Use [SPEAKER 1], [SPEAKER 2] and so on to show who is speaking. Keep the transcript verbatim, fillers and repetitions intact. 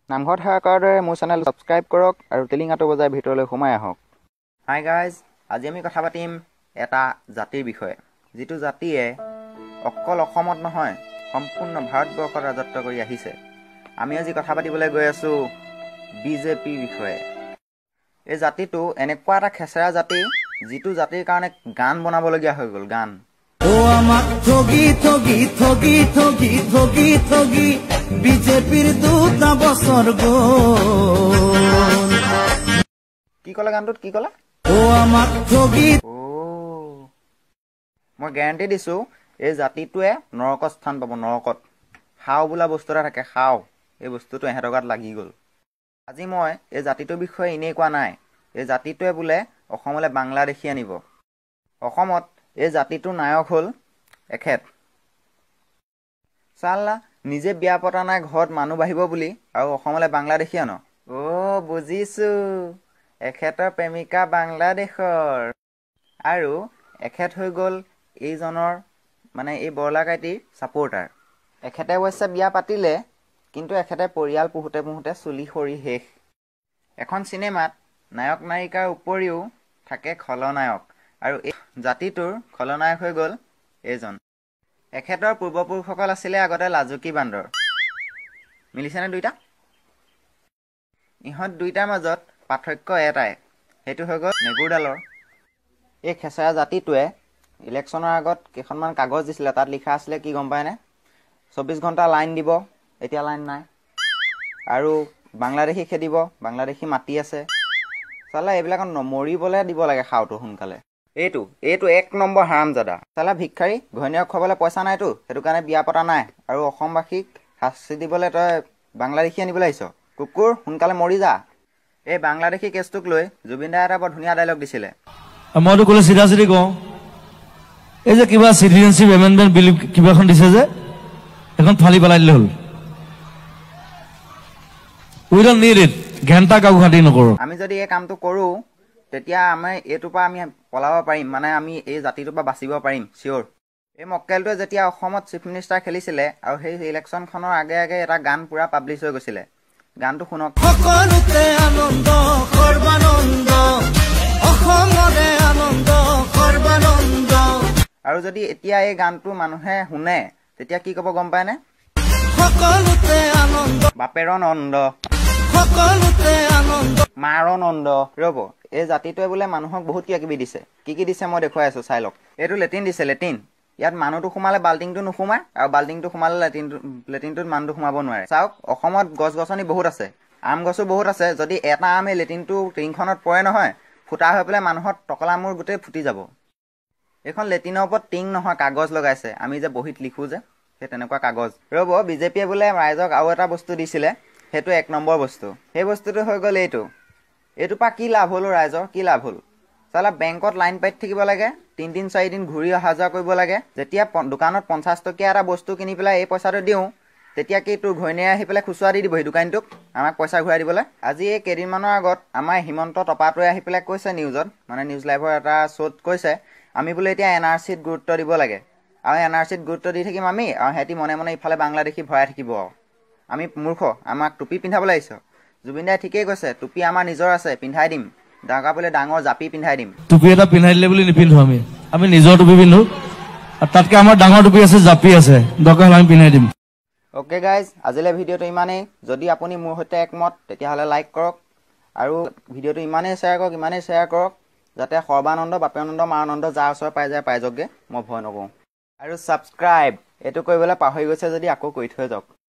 [SPEAKER 1] নামঘৰত সেৱা কৰাৰ দৰে মোৰ চেনেল ছাবস্ক্ৰাইব কৰক আৰু টিলিঙাটো বজাই ভিতৰলৈ সোমাই আহক। হাই গাইজ, আজি আমি কথা পাতিম এটা জাতিৰ বিষয়ে, যিটো জাতিয়ে অকল অসমত নহয় সম্পূৰ্ণ ভাৰতবৰ্ষত ৰাজত্ব কৰি আহিছে। আমি আজি কথা পাতিবলৈ গৈ আছোঁ বিজেপিৰ বিষয়ে। এই জাতিটো এনেকুৱা এটা খেচেৰা জাতি, যিটো জাতিৰ কাৰণে গান বনাবলগীয়া হৈ গ'ল। গান
[SPEAKER 2] ও আমাক ঠগি ঠগি ঠগি ঠগি ঠগি ঠগি বিজেপিৰ দুটা বছৰ গ'ল।
[SPEAKER 1] কি ক'লে গানটোত? কি ক'লে?
[SPEAKER 2] ও আমাক ঠগি।
[SPEAKER 1] অ' মই গেৰাণ্টি দিছোঁ, এই জাতিটোৱে নৰকত স্থান পাব। নৰকত সাও বোলা বস্তু এটা থাকে, সাও। এই বস্তুটো এহেঁতৰ গাত লাগি গ'ল। আজি মই এই জাতিটোৰ বিষয়ে এনেই কোৱা নাই। এই জাতিটোৱে বোলে অসমলৈ বাংলাদেশী আনিব। অসমত এই জাতিটোৰ নায়ক হ'ল এখেত। চাল্লা, নিজে বিয়া পতা নাই, ঘৰত মানুহ বাঢ়িব বুলি, আৰু অসমলৈ বাংলাদেশী আন। অ' বুজিছোঁ, এখেতৰ প্ৰেমিকা বাংলাদেশৰ। আৰু এখেত হৈ গ'ল এইজনৰ, মানে এই বৰলাকাইটিৰ ছাপোৰ্টাৰ। এখেতে অৱশ্যে বিয়া পাতিলে, কিন্তু এখেতে পৰিয়াল পোহোঁতে পোহোঁতে চুলি সৰি শেষ। এখন চিনেমাত নায়ক নায়িকাৰ উপৰিও থাকে খলনায়ক, আৰু এই জাতিটোৰ খলনায়ক হৈ গ'ল এইজন। এখেতৰ পূৰ্বপুৰুষসকল আছিলে আগতে লাজুকী বান্দৰ। মিলিছেনে দুইটা? ইহঁত দুইটাৰ মাজত পাৰ্থক্য এটাই, সেইটো হৈ গ'ল নেগুৰডালৰ। এই খেচেৰা জাতিটোৱে ইলেকশ্যনৰ আগত কেইখনমান কাগজ দিছিলে, তাত লিখা আছিলে কি গম পায়নে? চৌব্বিছ ঘণ্টা লাইন দিব, এতিয়া লাইন নাই। আৰু বাংলাদেশী খেদিব, বাংলাদেশী মাতি আছে। চালা, এইবিলাকত মৰিবলৈ দিব লাগে খাওঁটো সোনকালে। এইটো এইটো এক নম্বৰ হাৰামজাদা। চালা ভিক্ষাৰী, ঘৈণীয়েক খুৱাবলৈ পইচা নাইতো, সেইটো কাৰণে বিয়া পতা নাই, আৰু অসমবাসীক শাস্তি দিবলৈ তই বাংলাদেশী আনিবলৈ আহিছ। কুকুৰ, সোনকালে মৰি যা। এই বাংলাদেশী কেছটোক লৈ জুবিন দাই এটা বৰ ধুনীয়া ডাইলগ দিছিলে।
[SPEAKER 2] মইতো ক'লে চিধা চিধি কওঁ, এই যে কিবা চিটিজেনশ্বিপ এমেণ্ডমেণ্ট বিল কিবা এখন দিছে যে, এখন ফালি পেলাই দিলে হ'ল। We don't need it. ঘেণ্টা কাকো খাতি নকৰোঁ।
[SPEAKER 1] আমি যদি এই কামটো কৰোঁ, তেতিয়া আমি এইটোৰ পৰা আমি পলাব পাৰিম, মানে আমি এই জাতিটোৰ পৰা বাচিব পাৰিম চিয়'ৰ। এই মক্কেলটোৱে যেতিয়া অসমত চিফ মিনিষ্টাৰ খেলিছিলে, আৰু সেই ইলেকশ্যনখনৰ আগে আগে এটা গান পূৰা পাব্লিছ হৈ গৈছিলে। গানটো শুনক।
[SPEAKER 2] সকলোতে আনন্দ সৰ্বানন্দ, অসমৰে আনন্দ সৰ্বানন্দ।
[SPEAKER 1] আৰু যদি এতিয়া এই গানটো মানুহে শুনে, তেতিয়া কি ক'ব গম পায়নে?
[SPEAKER 2] সকলোতে আনন্দ,
[SPEAKER 1] বাপেৰ নন্দ,
[SPEAKER 2] সকলোতে আনন্দ,
[SPEAKER 1] মাৰ নন্দ। ৰ'ব, এই জাতিটোৱে বোলে মানুহক বহুত কিবা কিবি দিছে। কি কি দিছে মই দেখুৱাই আছোঁ, চাই লওক। এইটো লেট্ৰিন দিছে, লেট্ৰিন। ইয়াত মানুহটো সোমালে বাল্টিংটো নোসোমায়, আৰু বাল্টিংটো সোমালে লেট্ৰিনটো লেট্ৰিনটোত মানুহটো সোমাব নোৱাৰে। চাওক, অসমত গছ গছনি বহুত আছে, আম গছো বহুত আছে। যদি এটা আম এই লেট্ৰিনটো টিংখনত পৰে নহয়, ফুটা হৈ পেলাই মানুহৰ টকলা মূৰ গোটেই ফুটি যাব। এইখন লেট্ৰিনৰ ওপৰত টিং নহয়, কাগজ লগাইছে। আমি যে বহীত লিখোঁ যে, সেই তেনেকুৱা কাগজ। ৰ'ব, বিজেপিয়ে বোলে ৰাইজক আৰু এটা বস্তু দিছিলে, সেইটো এক নম্বৰ বস্তু। সেই বস্তুটো হৈ গ'ল এইটো। এইটোৰ পৰা কি লাভ হ'ল ৰাইজৰ? কি লাভ হ'ল? চালা, বেংকত লাইন পাতি থাকিব লাগে, তিনিদিন চাৰিদিন ঘূৰি অহা যোৱা কৰিব লাগে। যেতিয়া দোকানত পঞ্চাছ টকীয়া এটা বস্তু কিনি পেলাই এই পইচাটো দিওঁ, তেতিয়া কি তোৰ ঘৈণীয়ে আহি পেলাই খুচুৰা দি দিবহি দোকানীটোক আমাক পইচা ঘূৰাই দিবলৈ? আজি এই কেইদিনমানৰ আগত আমাৰ হিমন্ত টপাটোৱে আহি পেলাই কৈছে নিউজত, মানে নিউজ লাইভৰ এটা শ্ব'ত কৈছে, আমি বোলে এতিয়া এন আৰ চিত গুৰুত্ব দিব লাগে, আৰু এন আৰ চিত গুৰুত্ব দি থাকিম আমি, আৰু সিহঁতি মনে মনে ইফালে বাংলাদেশী ভৰাই থাকিব। আৰু আমি মূৰ্খ, আমাক টুপি পিন্ধাবলৈ আহিছ। জুবিন দাই ঠিকেই কৈছে, টুপি আমাৰ নিজৰ আছে, পিন্ধাই দিম। ডাঙৰ বোলে ডাঙৰ জাপি পিন্ধাই দিম।
[SPEAKER 2] টুপি এটা পিন্ধাই দিলে বুলি নিপিন্ধো আমি, আমি নিজৰ টুপি পিন্ধো, আৰু তাতকৈ আমাৰ ডাঙৰ টুপি আছে, জাপি আছে, দৰকাৰ হ'লে আমি পিন্ধাই দিম।
[SPEAKER 1] অ'কে গাইজ, আজিলৈ ভিডিঅ'টো ইমানেই। যদি আপুনি মোৰ সৈতে একমত, তেতিয়াহ'লে লাইক কৰক, আৰু ভিডিঅ'টো ইমানেই শ্বেয়াৰ কৰক, ইমানেই শ্বেয়াৰ কৰক, যাতে সৰ্বানন্দ, বাপেৰনন্দ, মাৰানন্দ যাৰ ওচৰ পাই যায় পাই যাওকগৈ, মই ভয় নকৰোঁ। আৰু ছাবস্ক্ৰাইব, এইটো কৰিবলৈ পাহৰি গৈছে যদি আকৌ কৰি থৈ যাওক।